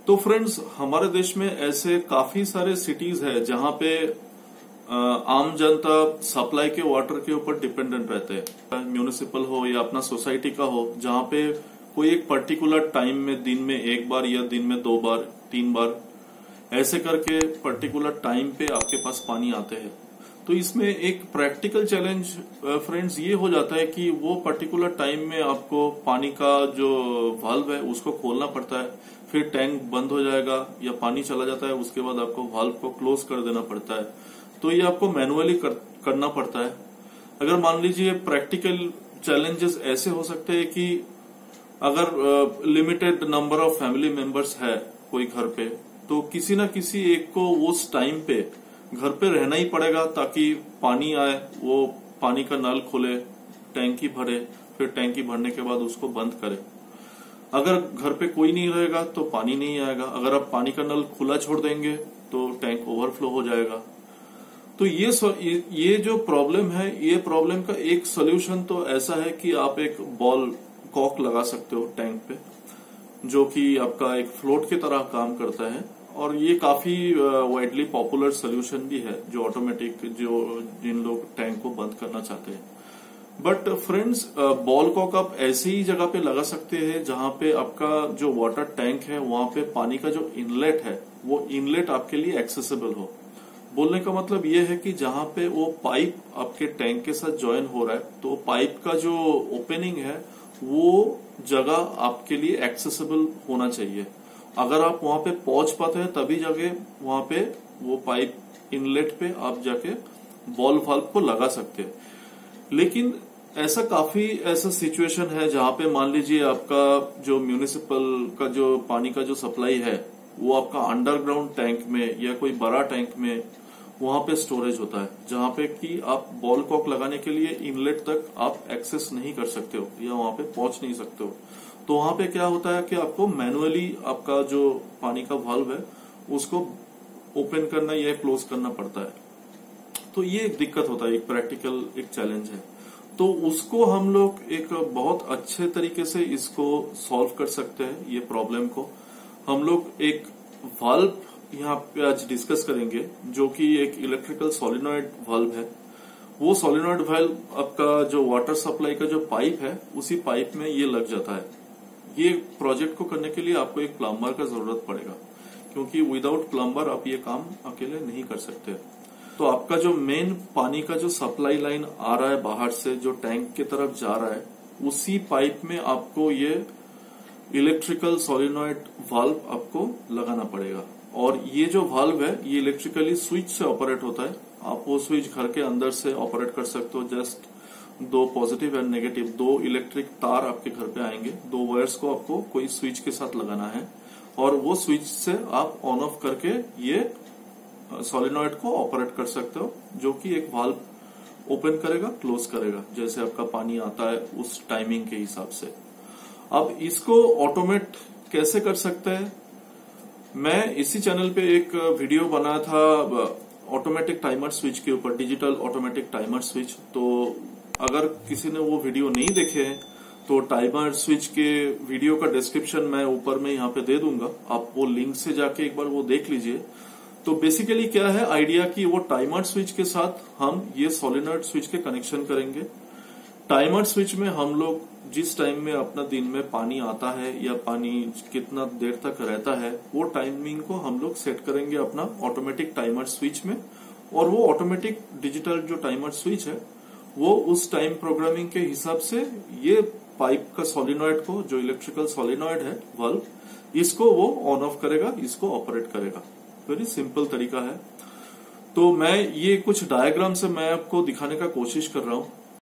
तो फ्रेंड्स, हमारे देश में ऐसे काफी सारे सिटीज है जहां पे आम जनता सप्लाई के वाटर के ऊपर डिपेंडेंट रहते हैं। म्यूनिसिपल हो या अपना सोसाइटी का हो, जहां पे कोई एक पर्टिकुलर टाइम में दिन में एक बार या दिन में 2 बार 3 बार ऐसे करके पर्टिकुलर टाइम पे आपके पास पानी आते हैं। तो इसमें एक प्रैक्टिकल चैलेंज फ्रेंड्स ये हो जाता है कि वो पर्टिकुलर टाइम में आपको पानी का जो वाल्व है उसको खोलना पड़ता है, फिर टैंक बंद हो जाएगा या पानी चला जाता है, उसके बाद आपको वाल्व को क्लोज कर देना पड़ता है। तो ये आपको मैनुअली करना पड़ता है। अगर मान लीजिए प्रैक्टिकल चैलेंजेस ऐसे हो सकते हैं कि अगर limited number of family members है कोई घर पे, तो किसी ना किसी एक को उस टाइम पे घर पे रहना ही पड़ेगा ताकि पानी आए, वो पानी का नल खोले, टैंकी भरे, फिर टैंकी भरने के बाद उसको बंद करे। अगर घर पे कोई नहीं रहेगा तो पानी नहीं आएगा। अगर आप पानी का नल खुला छोड़ देंगे तो टैंक ओवरफ्लो हो जाएगा। तो ये जो प्रॉब्लम है, ये प्रॉब्लम का एक सोल्यूशन तो ऐसा है कि आप एक बॉल कॉक लगा सकते हो टैंक पे, जो कि आपका एक फ्लोट की तरह काम करता है। और ये काफी वाइडली पॉपुलर सोल्यूशन भी है, जो ऑटोमेटिक, जो जिन लोग टैंक को बंद करना चाहते हैं। बट फ्रेंड्स, बॉल कॉक आप ऐसी ही जगह पे लगा सकते हैं जहां पे आपका जो वाटर टैंक है वहां पे पानी का जो इनलेट है वो इनलेट आपके लिए एक्सेसिबल हो। बोलने का मतलब ये है कि जहां पे वो पाइप आपके टैंक के साथ ज्वाइन हो रहा है, तो पाइप का जो ओपनिंग है वो जगह आपके लिए एक्सेसिबल होना चाहिए। अगर आप वहां पे पहुंच पाते हैं तभी जाके वहां पे वो पाइप इनलेट पे आप जाके बॉल वाल्व को लगा सकते हैं। लेकिन ऐसा सिचुएशन है जहां पे मान लीजिए आपका जो म्यूनिसिपल का जो पानी का जो सप्लाई है वो आपका अंडरग्राउंड टैंक में या कोई बड़ा टैंक में वहां पे स्टोरेज होता है, जहां पे कि आप बॉल कॉक लगाने के लिए इनलेट तक आप एक्सेस नहीं कर सकते हो या वहां पे पहुंच नहीं सकते हो। तो वहां पे क्या होता है कि आपको मैनुअली आपका जो पानी का वाल्व है उसको ओपन करना या क्लोज करना पड़ता है। तो ये एक दिक्कत होता है, एक प्रैक्टिकल एक चैलेंज है। तो उसको हम लोग एक बहुत अच्छे तरीके से इसको सॉल्व कर सकते हैं। ये प्रॉब्लम को हम लोग एक वाल्व यहाँ पे आज डिस्कस करेंगे, जो कि एक इलेक्ट्रिकल सोलिनॉइड वाल्व है। वो सोलिनॉइड वाल्व आपका जो वाटर सप्लाई का जो पाइप है उसी पाइप में ये लग जाता है। ये प्रोजेक्ट को करने के लिए आपको एक प्लम्बर का जरूरत पड़ेगा, क्योंकि विदाउट प्लम्बर आप ये काम अकेले नहीं कर सकते। तो आपका जो मेन पानी का जो सप्लाई लाइन आ रहा है बाहर से, जो टैंक की तरफ जा रहा है, उसी पाइप में आपको ये इलेक्ट्रिकल सोलिनॉइड वाल्व आपको लगाना पड़ेगा। और ये जो वाल्व है ये इलेक्ट्रिकली स्विच से ऑपरेट होता है। आप वो स्विच घर के अंदर से ऑपरेट कर सकते हो। Just 2 positive and negative 2 electric तार आपके घर पे आएंगे। 2 वायर्स को आपको कोई स्विच के साथ लगाना है और वो स्विच से आप ऑन ऑफ करके ये सोलिनॉइड को ऑपरेट कर सकते हो, जो कि एक वाल्व ओपन करेगा, क्लोज करेगा, जैसे आपका पानी आता है उस टाइमिंग के हिसाब से। अब इसको ऑटोमेट कैसे कर सकते हैं, मैं इसी चैनल पे एक वीडियो बनाया था ऑटोमेटिक टाइमर स्विच के ऊपर, डिजिटल ऑटोमेटिक टाइमर स्विच। तो अगर किसी ने वो वीडियो नहीं देखे हैं तो टाइमर स्विच के वीडियो का डिस्क्रिप्शन मैं ऊपर में यहाँ पे दे दूंगा, आप वो लिंक से जाके एक बार वो देख लीजिए। तो बेसिकली क्या है आइडिया कि वो टाइमर स्विच के साथ हम ये सोलिनॉइड स्विच के कनेक्शन करेंगे। टाइमर स्विच में हम लोग जिस टाइम में अपना दिन में पानी आता है या पानी कितना देर तक रहता है, वो टाइमिंग को हम लोग सेट करेंगे अपना ऑटोमेटिक टाइमर स्विच में। और वो ऑटोमेटिक डिजिटल जो टाइमर स्विच है वो उस टाइम प्रोग्रामिंग के हिसाब से ये पाइप का सोलिनॉइड को, जो इलेक्ट्रिकल सोलिनॉइड है वाल्व, इसको वो ऑन ऑफ करेगा, इसको ऑपरेट करेगा। वेरी सिंपल तरीका है। तो मैं ये कुछ डायग्राम से मैं आपको दिखाने का कोशिश कर रहा हूं।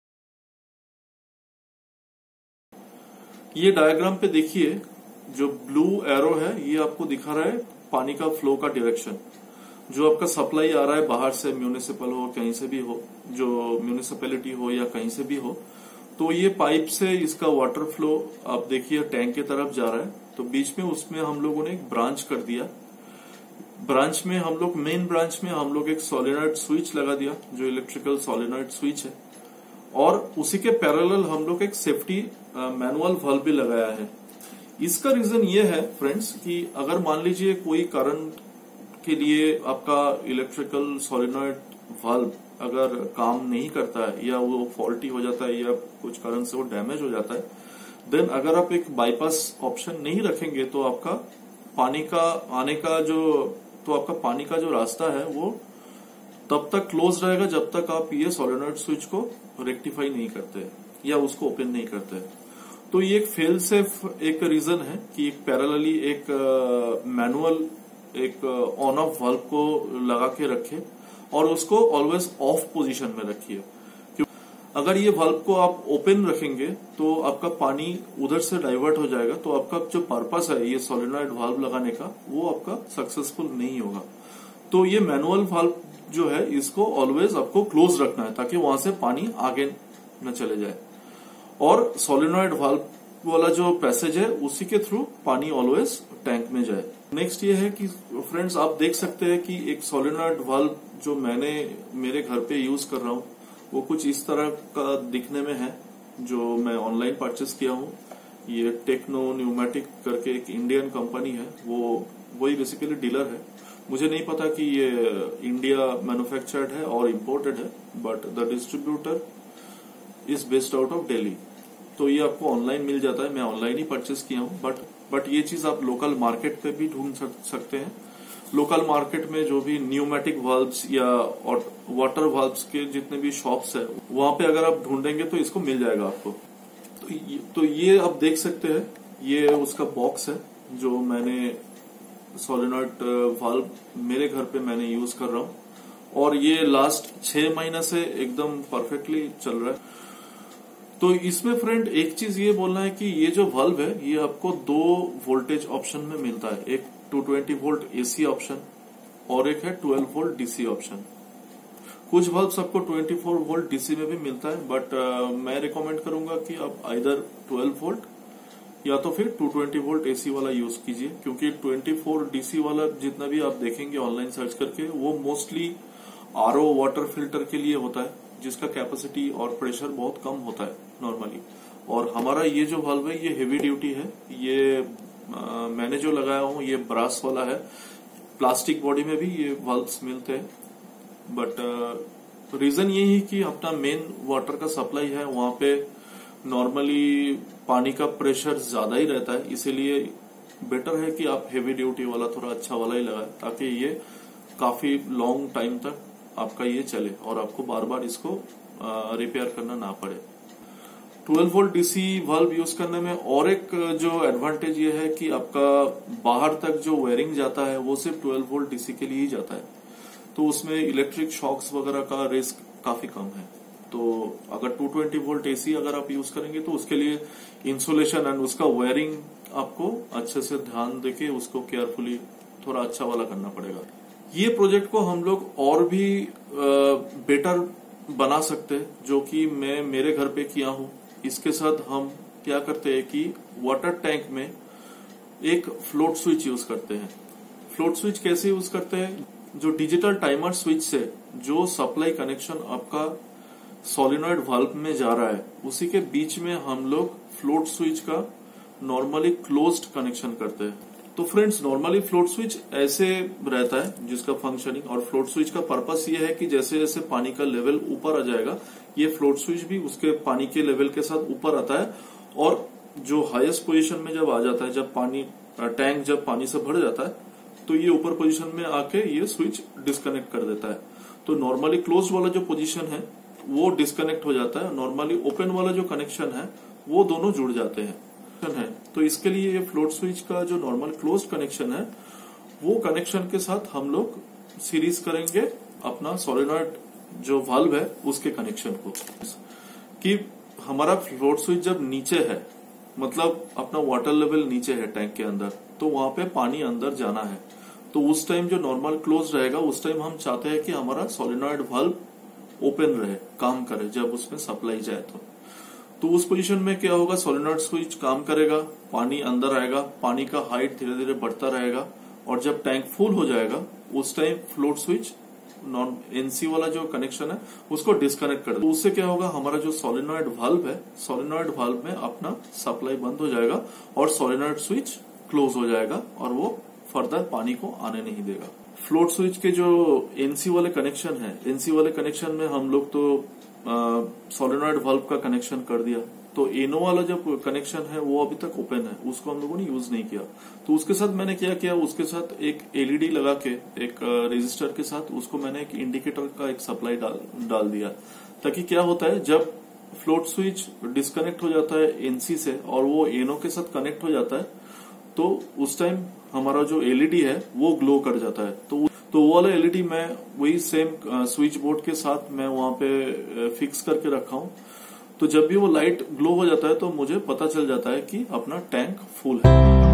ये डायग्राम पे देखिए, जो ब्लू एरो है ये आपको दिखा रहा है पानी का फ्लो का डायरेक्शन। जो आपका सप्लाई आ रहा है बाहर से, म्यूनिसिपल हो कहीं से भी हो, जो म्यूनिसिपैलिटी हो या कहीं से भी हो, तो ये पाइप से इसका वाटर फ्लो आप देखिए टैंक की तरफ जा रहा है। तो बीच में उसमें हम लोगों ने एक ब्रांच कर दिया। ब्रांच में हम लोग, मेन ब्रांच में हम लोग एक सोलिनॉइड स्विच लगा दिया, जो इलेक्ट्रिकल सोलिनॉइड स्विच है। और उसी के पैरेलल हम लोग एक सेफ्टी मैनुअल वाल्व भी लगाया है। इसका रीजन ये है फ्रेंड्स कि अगर मान लीजिए कोई कारण के लिए आपका इलेक्ट्रिकल सोलेनॉइड वाल्व अगर काम नहीं करता है या वो फॉल्टी हो जाता है या कुछ कारण से वो डैमेज हो जाता है, देन अगर आप एक बाईपास ऑप्शन नहीं रखेंगे तो आपका पानी का आने का आपका पानी का जो रास्ता है वो तब तक क्लोज रहेगा जब तक आप ये सोलेनॉइड स्विच को रेक्टिफाई नहीं करते या उसको ओपन नहीं करते। तो ये एक फेल सेफ एक रीजन है कि एक पैरेलली एक मैनुअल एक ऑन ऑफ वाल्व को लगा के रखें और उसको ऑलवेज ऑफ पोजीशन में रखिए। अगर ये वाल्व को आप ओपन रखेंगे तो आपका पानी उधर से डाइवर्ट हो जाएगा, तो आपका जो पर्पस है ये सोलेनॉइड वाल्व लगाने का वो आपका सक्सेसफुल नहीं होगा। तो ये मैनुअल वाल्व जो है इसको ऑलवेज आपको क्लोज रखना है ताकि वहां से पानी आगे न चले जाए, और सोलेनॉइड वाल्व वाला जो पैसेज है उसी के थ्रू पानी ऑलवेज टैंक में जाए। नेक्स्ट ये है कि फ्रेंड्स आप देख सकते हैं कि एक सोलेनॉइड वाल्व जो मैंने मेरे घर पे यूज कर रहा हूँ वो कुछ इस तरह का दिखने में है, जो मैं ऑनलाइन परचेस किया हूँ। ये टेक्नो न्यूमेटिक करके एक इंडियन कंपनी है, वही बेसिकली डीलर है। मुझे नहीं पता कि ये इंडिया मैन्युफैक्चर्ड है और इम्पोर्टेड है, but the distributor is based out of Delhi. तो ये आपको ऑनलाइन मिल जाता है, मैं ऑनलाइन ही परचेस किया हूँ। बट ये चीज आप लोकल मार्केट पे भी ढूंढ सकते हैं। लोकल मार्केट में जो भी न्यूमेटिक वाल्व्स या वाटर वाल्व्स के जितने भी शॉप्स है वहां पे अगर आप ढूंढेंगे तो इसको मिल जाएगा आपको। तो ये आप देख सकते हैं, ये उसका बॉक्स है जो मैंने सोलेनॉइड वाल्व मेरे घर पे मैंने यूज कर रहा हूँ, और ये लास्ट 6 महीने से एकदम परफेक्टली चल रहा है। तो इसमें फ्रेंड एक चीज ये बोलना है कि ये जो वाल्व है ये आपको 2 वोल्टेज ऑप्शन में मिलता है, एक 220 वोल्ट एसी ऑप्शन और एक है 12 वोल्ट डीसी ऑप्शन। कुछ वाल्व्स आपको 24 वोल्ट डीसी में भी मिलता है, बट मैं रिकमेंड करूंगा कि आप आइदर 12 वोल्ट या तो फिर 220 वोल्ट एसी वाला यूज कीजिए, क्योंकि 24 डीसी वाला जितना भी आप देखेंगे ऑनलाइन सर्च करके वो मोस्टली आरओ वाटर फिल्टर के लिए होता है, जिसका कैपेसिटी और प्रेशर बहुत कम होता है नॉर्मली। और हमारा ये जो वाल्व है ये हेवी ड्यूटी है, ये मैंने जो लगाया हूँ ये ब्रास वाला है। प्लास्टिक बॉडी में भी ये वाल्व्स मिलते हैं, बट रीजन यही है कि अपना मेन वाटर का सप्लाई है वहां पे नॉर्मली पानी का प्रेशर ज्यादा ही रहता है, इसीलिए बेटर है कि आप हेवी ड्यूटी वाला थोड़ा अच्छा वाला ही लगाए ताकि ये काफी लॉन्ग टाइम तक आपका ये चले और आपको बार बार इसको रिपेयर करना ना पड़े। 12 वोल्ट डीसी वाल्व यूज करने में और एक जो एडवांटेज ये है कि आपका बाहर तक जो वायरिंग जाता है वो सिर्फ 12 वोल्ट डीसी के लिए ही जाता है, तो उसमें इलेक्ट्रिक शॉक्स वगैरह का रिस्क काफी कम है। तो अगर 220 वोल्ट एसी अगर आप यूज करेंगे तो उसके लिए इंसुलेशन एंड उसका वायरिंग आपको अच्छे से ध्यान देके उसको केयरफुली थोड़ा अच्छा वाला करना पड़ेगा। ये प्रोजेक्ट को हम लोग और भी बेटर बना सकते हैं, जो कि मैं मेरे घर पे किया हूँ। इसके साथ हम क्या करते हैं कि वाटर टैंक में एक फ्लोट स्विच यूज करते हैं। फ्लोट स्विच कैसे यूज करते हैं, जो डिजिटल टाइमर स्विच से जो सप्लाई कनेक्शन आपका सोलेनॉइड वाल्व में जा रहा है उसी के बीच में हम लोग फ्लोट स्विच का नॉर्मली क्लोज्ड कनेक्शन करते हैं। तो फ्रेंड्स नॉर्मली फ्लोट स्विच ऐसे रहता है जिसका फंक्शनिंग, और फ्लोट स्विच का पर्पस ये है कि जैसे जैसे पानी का लेवल ऊपर आ जाएगा ये फ्लोट स्विच भी उसके पानी के लेवल के साथ ऊपर आता है, और जो हाईएस्ट पोजीशन में जब आ जाता है, जब पानी टैंक जब पानी से भर जाता है तो ये ऊपर पोजीशन में आके ये स्विच डिस्कनेक्ट कर देता है। तो नॉर्मली क्लोज वाला जो पोजीशन है वो डिस्कनेक्ट हो जाता है, नॉर्मली ओपन वाला जो कनेक्शन है वो दोनों जुड़ जाते हैं। तो इसके लिए ये फ्लोट स्विच का जो नॉर्मल क्लोज कनेक्शन है वो कनेक्शन के साथ हम लोग सीरीज करेंगे अपना सोलेनॉइड जो वाल्व है उसके कनेक्शन को, कि हमारा फ्लोट स्विच जब नीचे है मतलब अपना वाटर लेवल नीचे है टैंक के अंदर, तो वहां पे पानी अंदर जाना है, तो उस टाइम जो नॉर्मल क्लोज रहेगा उस टाइम हम चाहते हैं कि हमारा सोलेनॉइड वाल्व ओपन रहे, काम करे जब उसमें सप्लाई जाए। तो उस पोजीशन में क्या होगा, सोलेनॉइड स्विच काम करेगा, पानी अंदर आएगा, पानी का हाइट धीरे धीरे बढ़ता रहेगा, और जब टैंक फुल हो जाएगा उस time float switch non N C वाला जो कनेक्शन है उसको डिस्कनेक्ट कर दे। तो उससे क्या होगा, हमारा जो सोलेनॉइड वाल्व है, सोलेनॉइड वाल्व में अपना सप्लाई बंद हो जाएगा और सोलेनॉइड स्विच क्लोज हो जाएगा और वो फर्दर पानी को आने नहीं देगा। फ्लोट स्विच के जो एनसी वाले कनेक्शन है, एनसी वाले कनेक्शन में हम लोग तो सोलेनॉइड वाल्व का कनेक्शन कर दिया, तो एनो वाला जो कनेक्शन है वो अभी तक ओपन है, उसको हम लोगों ने यूज नहीं किया। तो उसके साथ मैंने क्या किया, उसके साथ एक एलईडी लगा के एक रेजिस्टर के साथ उसको मैंने एक इंडिकेटर का एक सप्लाई डाल दिया, ताकि क्या होता है जब फ्लोट स्विच डिस्कनेक्ट हो जाता है एनसी से और वो एनो के साथ कनेक्ट हो जाता है, तो उस टाइम हमारा जो एलईडी है वो ग्लो कर जाता है। तो वो वाला एलईडी मैं वही सेम स्विच बोर्ड के साथ मैं वहां पे फिक्स करके रखा हूं। तो जब भी वो लाइट ग्लो हो जाता है तो मुझे पता चल जाता है कि अपना टैंक फुल है।